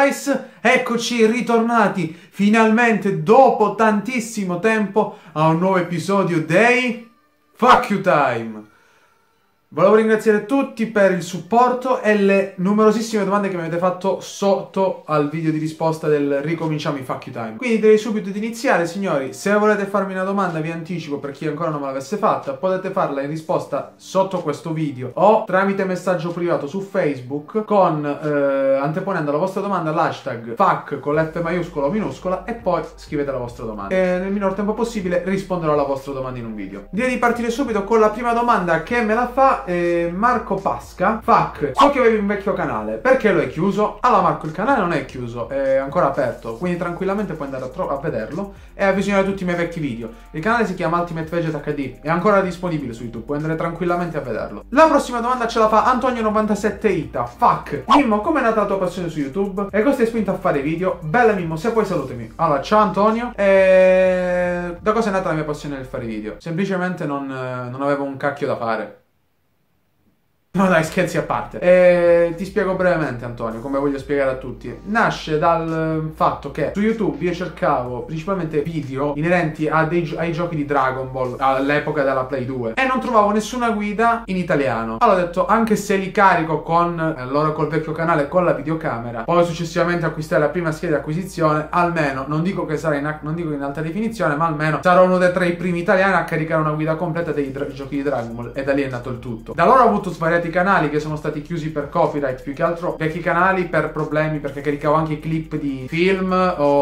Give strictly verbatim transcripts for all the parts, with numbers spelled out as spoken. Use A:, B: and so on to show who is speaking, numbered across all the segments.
A: guys, eccoci ritornati finalmente dopo tantissimo tempo a un nuovo episodio dei Fuck You Time. Volevo ringraziare tutti per il supporto e le numerosissime domande che mi avete fatto sotto al video di risposta del ricominciamo i Fuck You Time. Quindi direi subito di iniziare, signori. Se volete farmi una domanda, vi anticipo, per chi ancora non me l'avesse fatta, potete farla in risposta sotto questo video o tramite messaggio privato su Facebook con eh, anteponendo la vostra domanda all'hashtag fuck con l'F maiuscola o minuscola e poi scrivete la vostra domanda. E nel minor tempo possibile risponderò alla vostra domanda in un video. Direi di partire subito con la prima domanda che me la fa Eh, Marco Pasca. Fuck, so che avevi un vecchio canale, perché lo hai chiuso? Allora Marco, il canale non è chiuso, è ancora aperto, quindi tranquillamente puoi andare a, a vederlo e a visionare tutti i miei vecchi video. Il canale si chiama Ultimate Veget acca di, è ancora disponibile su YouTube, puoi andare tranquillamente a vederlo. La prossima domanda ce la fa Antonio novantasette Ita. Fuck, Mimmo, com'è nata la tua passione su YouTube? E cosa ti hai spinto a fare video? Bella Mimmo, se puoi salutami. Allora, ciao Antonio. E... da cosa è nata la mia passione nel fare video? Semplicemente non, non avevo un cacchio da fare. No dai, scherzi a parte. E ti spiego brevemente, Antonio, come voglio spiegare a tutti. Nasce dal fatto che su YouTube io cercavo principalmente video inerenti a dei, ai giochi di Dragon Ball all'epoca della Play due e non trovavo nessuna guida in italiano. Allora ho detto, anche se li carico con allora col vecchio canale con la videocamera, poi successivamente acquistare la prima scheda di acquisizione, almeno non dico che sarà in, non dico in alta definizione, ma almeno sarò uno dei tra i primi italiani a caricare una guida completa dei giochi di Dragon Ball, e da lì è nato il tutto. Da allora ho avuto svariati canali che sono stati chiusi per copyright, più che altro vecchi canali per problemi, perché caricavo anche clip di film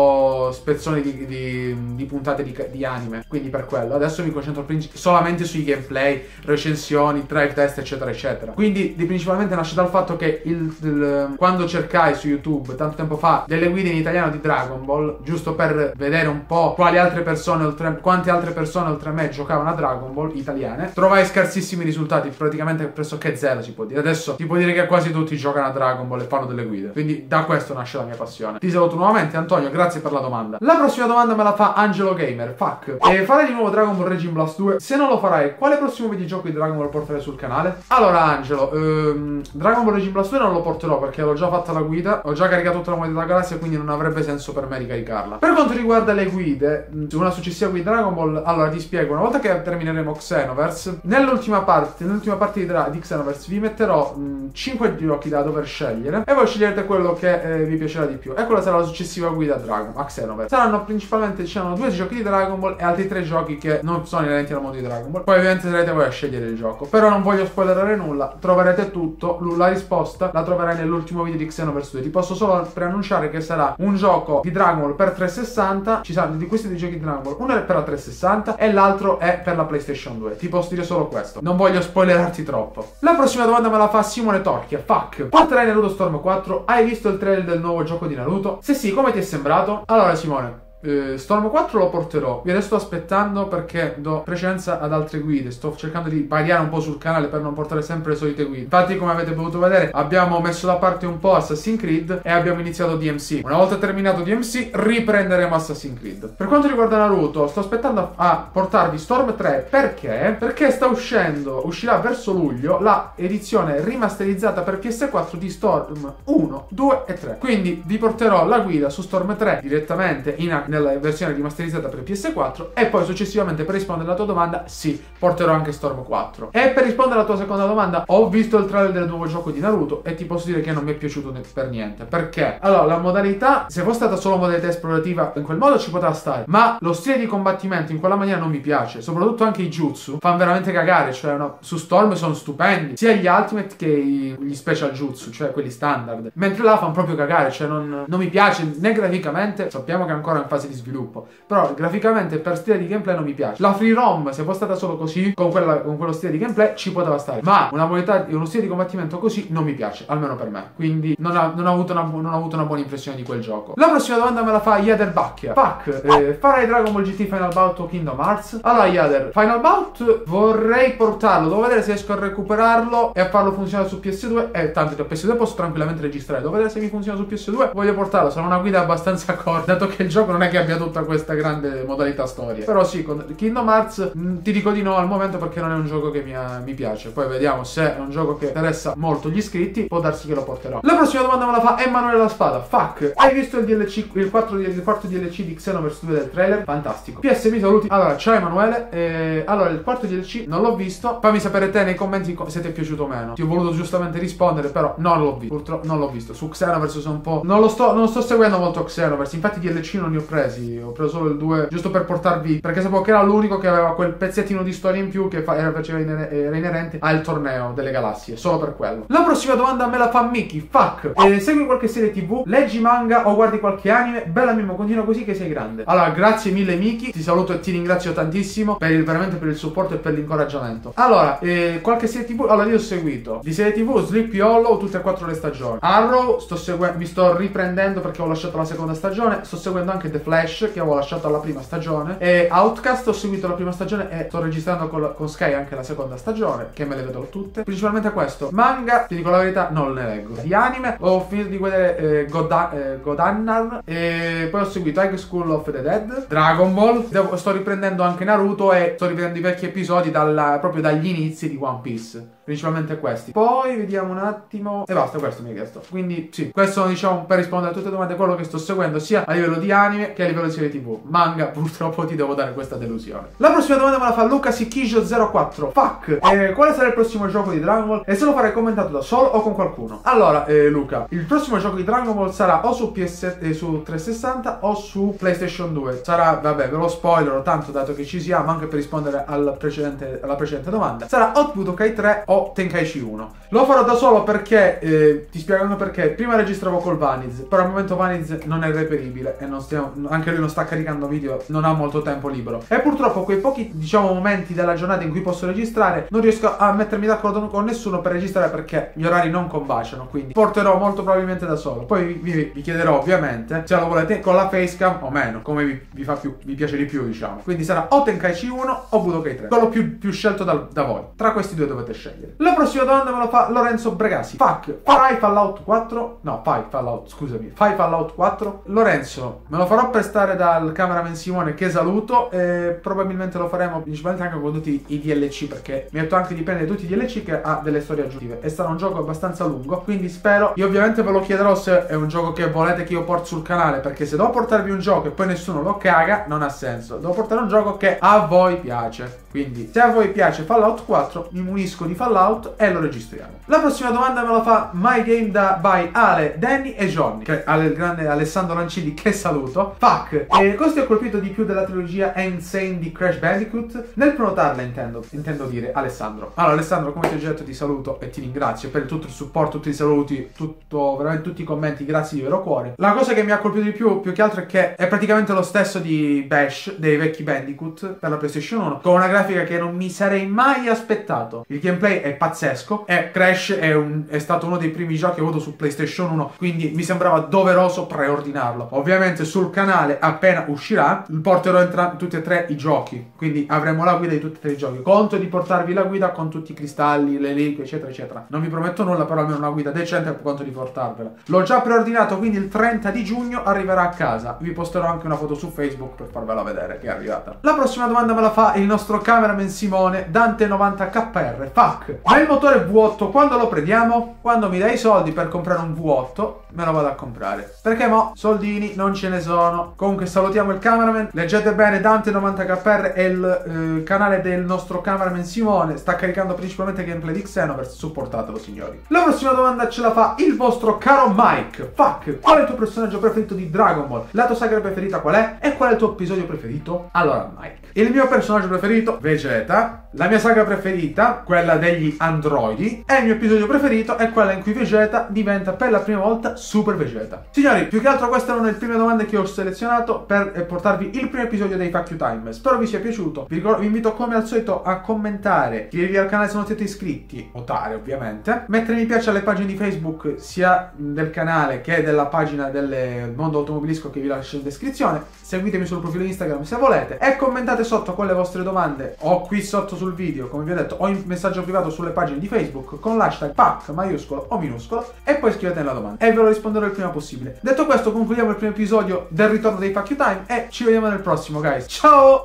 A: o spezzoni di, di, di puntate di, di anime, quindi per quello adesso mi concentro solamente sui gameplay, recensioni, drive test eccetera eccetera. Quindi di, principalmente nasce dal fatto che il, il, quando cercai su YouTube tanto tempo fa delle guide in italiano di Dragon Ball, giusto per vedere un po' quali altre persone oltre, quante altre persone oltre a me giocavano a Dragon Ball italiane, trovai scarsissimi risultati, praticamente pressoché zero si può dire. Adesso ti può dire che quasi tutti giocano a Dragon Ball e fanno delle guide, quindi da questo nasce la mia passione. Ti saluto nuovamente Antonio, grazie per la domanda. La prossima domanda me la fa Angelo Gamer. Fuck, e farai di nuovo Dragon Ball Raging Blast due? Se non lo farai, quale prossimo videogioco di Dragon Ball porterai sul canale? Allora Angelo, ehm, Dragon Ball Raging Blast due non lo porterò perché l'ho già fatta la guida, ho già caricato tutta la moneta della galassia, quindi non avrebbe senso per me ricaricarla. Per quanto riguarda le guide, su una successiva guida Dragon Ball, allora ti spiego, una volta che termineremo Xenoverse, nell'ultima parte, nell'ultima parte di, di Xenoverse vi metterò cinque giochi da dover scegliere e voi sceglierete quello che eh, vi piacerà di più, e quella sarà la successiva guida a Dragon a Xenoverse. Saranno principalmente, diciamo, due giochi di Dragon Ball e altri tre giochi che non sono inerenti al mondo di Dragon Ball. Poi ovviamente sarete voi a scegliere il gioco, però non voglio spoilerare nulla, troverete tutto, la risposta la troverai nell'ultimo video di Xenoverse due. Ti posso solo preannunciare che sarà un gioco di Dragon Ball per trecentosessanta, ci saranno di questi due giochi di Dragon Ball, uno è per la trecentosessanta e l'altro è per la PlayStation due. Ti posso dire solo questo, non voglio spoilerarti troppo. La prossima domanda me la fa Simone Torchia. Fuck, porterai Naruto Storm quattro? Hai visto il trailer del nuovo gioco di Naruto? Se sì, come ti è sembrato? Allora Simone, Uh, Storm quattro lo porterò, io adesso sto aspettando perché do precedenza ad altre guide, sto cercando di variare un po' sul canale per non portare sempre le solite guide. Infatti, come avete potuto vedere, abbiamo messo da parte un po' Assassin's Creed e abbiamo iniziato D M C. Una volta terminato D M C riprenderemo Assassin's Creed. Per quanto riguarda Naruto, sto aspettando a, a portarvi Storm tre. Perché? Perché sta uscendo, uscirà verso luglio la edizione rimasterizzata per P S quattro di Storm uno, due e tre. Quindi vi porterò la guida su Storm tre direttamente in nella versione rimasterizzata per P S quattro, e poi successivamente, per rispondere alla tua domanda, sì, porterò anche Storm quattro. E per rispondere alla tua seconda domanda, ho visto il trailer del nuovo gioco di Naruto e ti posso dire che non mi è piaciuto per niente. Perché? Allora, la modalità, se fosse stata solo modalità esplorativa, in quel modo ci poteva stare, ma lo stile di combattimento in quella maniera non mi piace, soprattutto anche i jutsu fanno veramente cagare, cioè no, su Storm sono stupendi, sia gli ultimate che i, gli special jutsu, cioè quelli standard, mentre là fanno proprio cagare, cioè non, non mi piace né graficamente, sappiamo che è ancora in fase di sviluppo, però graficamente per stile di gameplay non mi piace. La free roam, se fosse stata solo così, con, quella, con quello stile di gameplay ci poteva stare, ma una modalità, uno stile di combattimento così non mi piace, almeno per me, quindi non, ha, non, ho, avuto una, non ho avuto una buona impressione di quel gioco. La prossima domanda me la fa Yader Bacchia. Fuck, eh, farai Dragon Ball G T Final Bout o Kingdom Hearts? Allora Yader, Final Bout vorrei portarlo, devo vedere se riesco a recuperarlo e a farlo funzionare su P S due, e eh, tanto da P S due posso tranquillamente registrare, devo vedere se mi funziona su P S due, voglio portarlo, sarà una guida abbastanza corta, dato che il gioco non è che abbia tutta questa grande modalità storia. Però sì, con Kingdom Hearts mh, ti dico di no al momento perché non è un gioco che mi, mi piace. Poi vediamo se è un gioco che interessa molto gli iscritti, può darsi che lo porterò. La prossima domanda me la fa Emanuele La Spada. Fuck, hai visto il D L C, il, quattro, il quarto D L C di Xenoverse due del trailer? Fantastico. P S mi saluti. Allora, ciao Emanuele. Eh, allora, il quarto D L C non l'ho visto. Fammi sapere te nei commenti se ti è piaciuto o meno. Ti ho voluto giustamente rispondere, però non l'ho visto. Purtroppo non l'ho visto. Su Xenoverse sono un po'... Non lo sto, non sto seguendo molto Xenoverse. Infatti D L C non li ho presi. Ho preso solo il due giusto per portarvi, perché sapevo che era l'unico che aveva quel pezzettino di storia in più che fa, era, faceva iner era inerente al torneo delle galassie. Solo per quello. La prossima domanda me la fa Miki. Fuck. Eh, segui qualche serie tv? Leggi manga o guardi qualche anime? Bella Mimmo, continua così che sei grande. Allora, grazie mille Miki. Ti saluto e ti ringrazio tantissimo per il, veramente per il supporto e per l'incoraggiamento. Allora, eh, qualche serie tv? Allora, io ho seguito di serie tv Sleepy Hollow tutte e quattro le stagioni. Arrow sto seguendo, mi sto riprendendo perché ho lasciato la seconda stagione. Sto seguendo anche The Flash che avevo lasciato alla prima stagione. E Outcast ho seguito la prima stagione e sto registrando con, con Sky anche la seconda stagione, che me le vedrò tutte. Principalmente questo. Manga, ti dico la verità, non ne leggo. Di anime ho finito di vedere eh, Goda eh, Godannar e poi ho seguito High School of the Dead, Dragon Ball. Devo, sto riprendendo anche Naruto e sto riprendendo i vecchi episodi dalla, proprio dagli inizi di One Piece. Principalmente questi. Poi vediamo un attimo. E basta, questo mi hai chiesto. Quindi sì, questo diciamo per rispondere a tutte le domande, quello che sto seguendo sia a livello di anime che a livello di serie tv. Manga, purtroppo ti devo dare questa delusione. La prossima domanda me la fa Luca Sikijo zero quattro. Fuck, eh, quale sarà il prossimo gioco di Dragon Ball? E se lo farei commentato da solo o con qualcuno? Allora, eh, Luca, il prossimo gioco di Dragon Ball sarà o su P S eh, su trecentosessanta o su PlayStation due. Sarà, vabbè, ve lo spoilerò tanto dato che ci siamo, anche per rispondere al precedente, alla precedente domanda. Sarà o Budokai tre o Tenkaichi uno. Lo farò da solo perché eh, ti spiego anche perché. Prima registravo col Vaniz, però al momento Vaniz non è reperibile e non stiamo, anche lui non sta caricando video, non ha molto tempo libero. E purtroppo quei pochi, diciamo, momenti della giornata in cui posso registrare non riesco a mettermi d'accordo con nessuno per registrare perché gli orari non combaciano, quindi porterò molto probabilmente da solo. Poi vi, vi, vi chiederò ovviamente se lo volete con la facecam o meno, come vi, vi fa più, vi piace di più, diciamo. Quindi sarà o Tenkaichi uno o Budokai tre, quello più, più scelto da, da voi. Tra questi due dovete scegliere. La prossima domanda me la fa Lorenzo Bregasi. Fuck, farai Fallout quattro? No, fai Fallout, scusami, fai Fallout quattro? Lorenzo, me lo farò prestare dal cameraman Simone, che saluto, e probabilmente lo faremo principalmente anche con tutti i D L C, perché mi metto anche di prendere tutti i D L C che ha delle storie aggiuntive e sarà un gioco abbastanza lungo, quindi spero. Io ovviamente ve lo chiederò se è un gioco che volete che io porti sul canale, perché se devo portarvi un gioco e poi nessuno lo caga non ha senso. Devo portare un gioco che a voi piace, quindi se a voi piace Fallout quattro mi munisco di Fallout e lo registriamo. La prossima domanda me la fa My Game da by Ale, Danny e Johnny, che è il grande Alessandro Lancilli, che saluto. Fuck, e cosa ti ha colpito di più della trilogia Insane di Crash Bandicoot? Nel prenotarla intendo, intendo dire, Alessandro. Allora Alessandro, come ti ho già detto, ti saluto e ti ringrazio per tutto il supporto, tutti i saluti, tutto, veramente tutti i commenti, grazie di vero cuore. La cosa che mi ha colpito di più, più che altro, è che è praticamente lo stesso di Bash, dei vecchi Bandicoot per la PlayStation uno, con una grafica che non mi sarei mai aspettato. Il gameplay è pazzesco e Crash è, un, è stato uno dei primi giochi che ho avuto su PlayStation uno, quindi mi sembrava doveroso preordinarlo. Ovviamente sul canale appena uscirà porterò tutti e tre i giochi, quindi avremo la guida di tutti e tre i giochi. Conto di portarvi la guida con tutti i cristalli, le reliquie, eccetera eccetera. Non vi prometto nulla, però almeno una guida decente conto di portarvela. L'ho già preordinato, quindi il trenta di giugno arriverà a casa. Vi posterò anche una foto su Facebook per farvela vedere che è arrivata. La prossima domanda me la fa il nostro cameraman Simone, Dante novanta K R. Fuck, ma il motore V otto quando lo prendiamo? Quando mi dai i soldi per comprare un V otto me lo vado a comprare, perché mo soldini non ce ne sono. Comunque salutiamo il cameraman, leggete bene, Dante novanta K R è il eh, canale del nostro cameraman Simone, sta caricando principalmente gameplay di Xenoverse, supportatelo signori. La prossima domanda ce la fa il vostro caro Mike. Fuck, qual è il tuo personaggio preferito di Dragon Ball? La tua saga preferita qual è? E qual è il tuo episodio preferito? Allora Mike, il mio personaggio preferito Vegeta, la mia saga preferita quella degli androidi e il mio episodio preferito è quella in cui Vegeta diventa per la prima volta Super Vegeta. Signori, più che altro queste erano le prime domande che ho selezionato per portarvi il primo episodio dei Fuck You Time. Spero vi sia piaciuto. Vi, vi invito come al solito a commentare, iscrivervi al canale se non siete iscritti, votare ovviamente, mettere mi piace alle pagine di Facebook sia del canale che della pagina del mondo automobilisco che vi lascio in descrizione. Seguitemi sul profilo Instagram se volete e commentate sotto con le vostre domande o qui sotto sul video, come vi ho detto, o in messaggio privato sulle pagine di Facebook con l'hashtag P A C maiuscolo o minuscolo e poi scrivete la domanda e ve lo risponderò il prima possibile. Detto questo, concludiamo il primo episodio del ritorno dei Fuck You Time e ci vediamo nel prossimo, guys. Ciao!